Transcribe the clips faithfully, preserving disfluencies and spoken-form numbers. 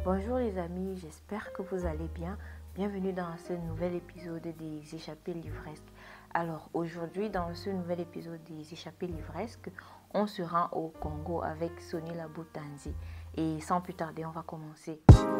Bonjour les amis, j'espère que vous allez bien. Bienvenue dans ce nouvel épisode des Échappées Livresques. Alors aujourd'hui, dans ce nouvel épisode des Échappées Livresques, on se rend au Congo avec Sonny Labutanzi. Et sans plus tarder, on va commencer.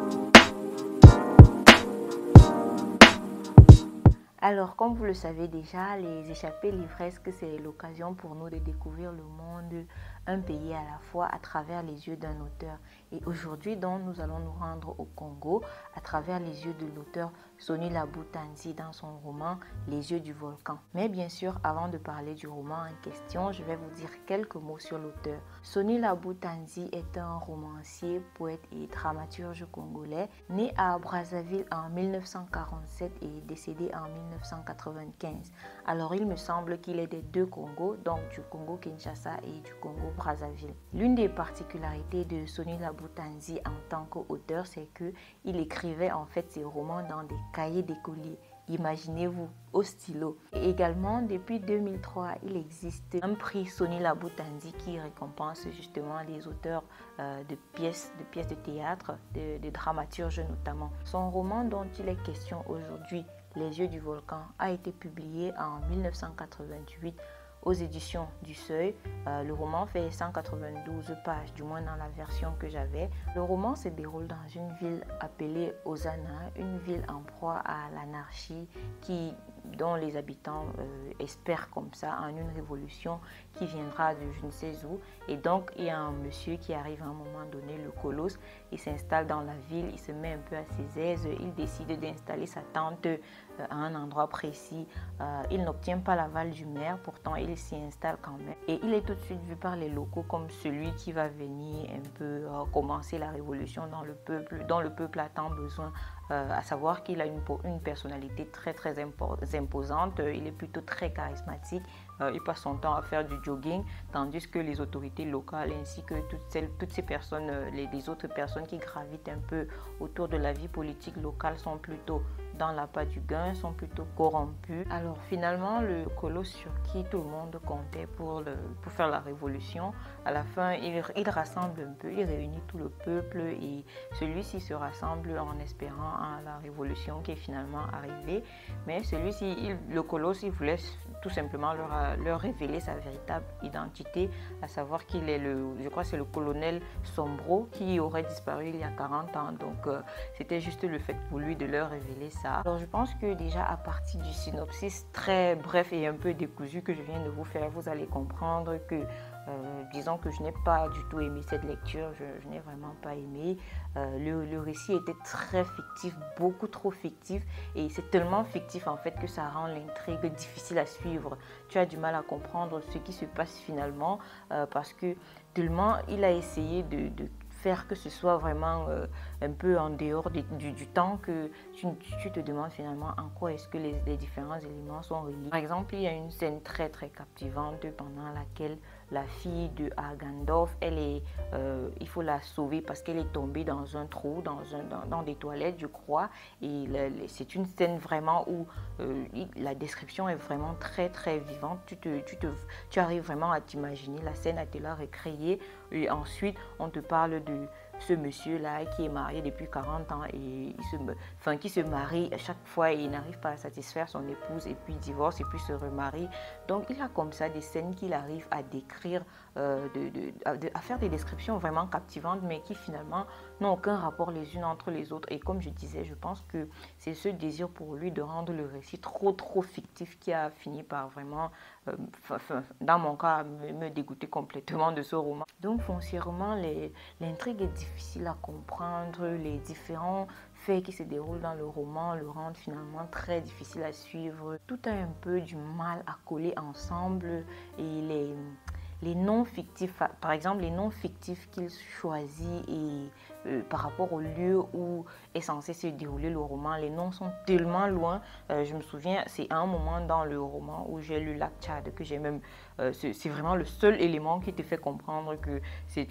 Alors, comme vous le savez déjà, les Échappées Livresques, c'est l'occasion pour nous de découvrir le monde, un pays à la fois, à travers les yeux d'un auteur. Et aujourd'hui, donc, nous allons nous rendre au Congo à travers les yeux de l'auteur Sonny Labutanzi dans son roman Les yeux du volcan. Mais bien sûr, avant de parler du roman en question, je vais vous dire quelques mots sur l'auteur. Sonny Labutanzi est un romancier, poète et dramaturge congolais, né à Brazzaville en mille neuf cent quarante-sept et décédé en mille neuf cent quatre-vingt-quinze. Alors, il me semble qu'il est des deux Congos, donc du Congo-Kinshasa et du Congo-Brazzaville. L'une des particularités de Sonny Labutanzi en tant qu'auteur, c'est qu'il écrivait en fait ses romans dans des cahiers d'écoliers. Imaginez-vous, au stylo. Et également, depuis deux mille trois, il existe un prix Sonny Labutanzi qui récompense justement les auteurs euh, de pièces, de pièces de théâtre, de, de dramaturges notamment. Son roman dont il est question aujourd'hui, Les yeux du volcan, a été publié en mille neuf cent quatre-vingt-huit aux éditions du Seuil. Euh, le roman fait cent quatre-vingt-douze pages, du moins dans la version que j'avais. Le roman se déroule dans une ville appelée Ozana, une ville en proie à l'anarchie qui dont les habitants euh, espèrent comme ça en une révolution qui viendra de je ne sais où. Et donc, il y a un monsieur qui arrive à un moment donné, le colosse, il s'installe dans la ville, il se met un peu à ses aises, il décide d'installer sa tente euh, à un endroit précis. Euh, il n'obtient pas l'aval du maire, pourtant il s'y installe quand même. Et il est tout de suite vu par les locaux comme celui qui va venir un peu euh, commencer la révolution dans le peuple, dont le peuple a tant besoin. Euh, à savoir qu'il a une, une personnalité très très imposante, il est plutôt très charismatique, euh, il passe son temps à faire du jogging, tandis que les autorités locales ainsi que toutes, celles, toutes ces personnes, les, les autres personnes qui gravitent un peu autour de la vie politique locale sont plutôt dans l'appât du gain, sont plutôt corrompus. Alors finalement, le colosse sur qui tout le monde comptait pour, le, pour faire la révolution, à la fin, il, il rassemble un peu, il réunit tout le peuple et celui-ci se rassemble en espérant à la révolution qui est finalement arrivée. Mais celui-ci, il, le colosse, il voulait tout simplement leur, leur révéler sa véritable identité, à savoir qu'il est le, je crois c'est le colonel Sombro qui aurait disparu il y a quarante ans. Donc euh, c'était juste le fait pour lui de leur révéler ça. Alors je pense que déjà à partir du synopsis très bref et un peu décousu que je viens de vous faire, vous allez comprendre que Euh, disons que je n'ai pas du tout aimé cette lecture, je, je n'ai vraiment pas aimé. Euh, le, le récit était très fictif, beaucoup trop fictif, et c'est tellement fictif en fait que ça rend l'intrigue difficile à suivre. Tu as du mal à comprendre ce qui se passe finalement euh, parce que tellement il a essayé de, de faire que ce soit vraiment euh, un peu en dehors de, du, du temps que tu, tu te demandes finalement en quoi est-ce que les, les différents éléments sont reliés. Par exemple, il y a une scène très très captivante pendant laquelle la fille de Argandorf, elle est, euh, il faut la sauver parce qu'elle est tombée dans un trou, dans, un, dans, dans des toilettes, je crois. Et c'est une scène vraiment où euh, la description est vraiment très très vivante. Tu, te, tu, te, tu arrives vraiment à t'imaginer la scène, à te la recréer. Et ensuite, on te parle de ce monsieur-là qui est marié depuis quarante ans et il se, enfin, qui se marie à chaque fois et il n'arrive pas à satisfaire son épouse et puis divorce et puis se remarie. Donc, il a comme ça des scènes qu'il arrive à décrire, euh, de, de, de, à faire des descriptions vraiment captivantes mais qui finalement n'ont aucun rapport les unes entre les autres. Et comme je disais, je pense que c'est ce désir pour lui de rendre le récit trop trop fictif qui a fini par vraiment, euh, dans mon cas, me, me dégoûter complètement de ce roman. Donc foncièrement, l'intrigue est difficile à comprendre, les différents faits qui se déroulent dans le roman le rendent finalement très difficile à suivre. Tout a un peu du mal à coller ensemble et les... Les noms fictifs, par exemple, les noms fictifs qu'il choisit et euh, par rapport au lieu où est censé se dérouler le roman, les noms sont tellement loin. Euh, je me souviens, c'est un moment dans le roman où j'ai lu Lac Tchad que j'ai même, euh, c'est vraiment le seul élément qui te fait comprendre que c'est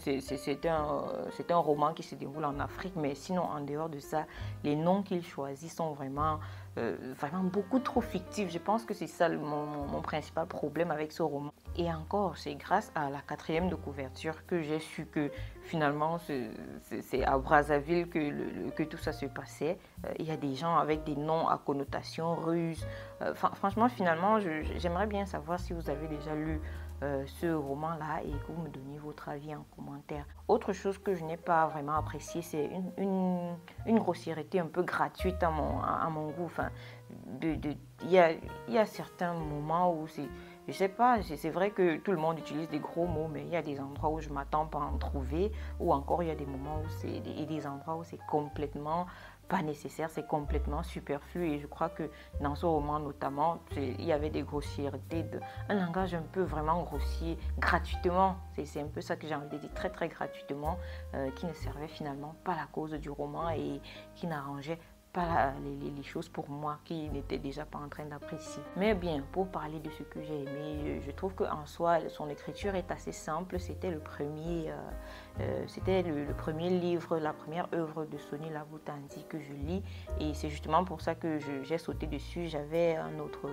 un, un roman qui se déroule en Afrique. Mais sinon, en dehors de ça, les noms qu'il choisit sont vraiment Euh, vraiment beaucoup trop fictif. Je pense que c'est ça mon, mon principal problème avec ce roman. Et encore, c'est grâce à la quatrième de couverture que j'ai su que finalement, c'est à Brazzaville que, le, que tout ça se passait. Euh, il y a des gens avec des noms à connotation russe. Euh, franchement, finalement, j'aimerais bien savoir si vous avez déjà lu euh, ce roman-là et que vous me donniez votre avis en commentaire. Autre chose que je n'ai pas vraiment apprécié, c'est une, une, une grossièreté un peu gratuite à mon, à, à mon goût. Enfin, de, de, il y a, il y a certains moments où c'est... Je sais pas, c'est vrai que tout le monde utilise des gros mots, mais il y a des endroits où je m'attends pas à en trouver, ou encore il y a des moments où c'est des, des endroits où c'est complètement pas nécessaire, c'est complètement superflu. Et je crois que dans ce roman notamment, il y avait des grossièretés, de, un langage un peu vraiment grossier, gratuitement. C'est un peu ça que j'ai envie de dire, très très gratuitement, euh, qui ne servait finalement pas la cause du roman et qui n'arrangeait pas les, les choses pour moi qui n'étais déjà pas en train d'apprécier. Mais bien, pour parler de ce que j'ai aimé, je trouve qu'en soi, son écriture est assez simple. C'était le premier, euh, euh, c'était le, le premier livre, la première œuvre de Soni Laboutanzi que je lis. Et c'est justement pour ça que j'ai sauté dessus. J'avais un autre,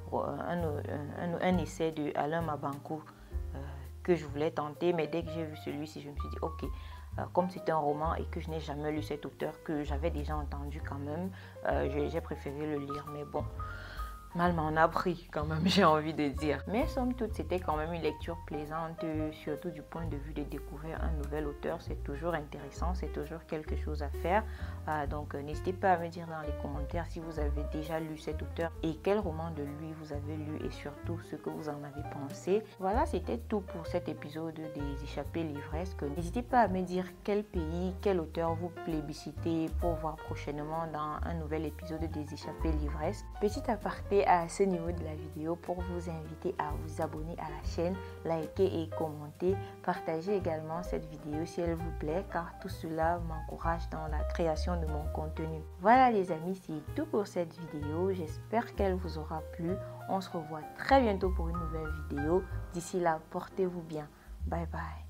un, un, un, un essai de Alain Mabankou euh, que je voulais tenter, mais dès que j'ai vu celui-ci, je me suis dit, ok, Euh, comme c'était un roman et que je n'ai jamais lu cet auteur, que j'avais déjà entendu quand même, euh, j'ai préféré le lire. Mais bon, mal m'en a pris quand même, j'ai envie de dire. Mais somme toute, c'était quand même une lecture plaisante, surtout du point de vue de découvrir un nouvel auteur. C'est toujours intéressant, c'est toujours quelque chose à faire. Euh, donc euh, n'hésitez pas à me dire dans les commentaires si vous avez déjà lu cet auteur et quel roman de lui vous avez lu et surtout ce que vous en avez pensé. Voilà, c'était tout pour cet épisode des échappées livresques. N'hésitez pas à me dire quel pays, quel auteur vous plébiscitez pour voir prochainement dans un nouvel épisode des échappées livresques. Petit aparté à ce niveau de la vidéo pour vous inviter à vous abonner à la chaîne, liker et commenter. Partagez également cette vidéo si elle vous plaît car tout cela m'encourage dans la création de mon contenu. Voilà les amis, c'est tout pour cette vidéo. J'espère qu'elle vous aura plu. On se revoit très bientôt pour une nouvelle vidéo. D'ici là, portez-vous bien. Bye bye.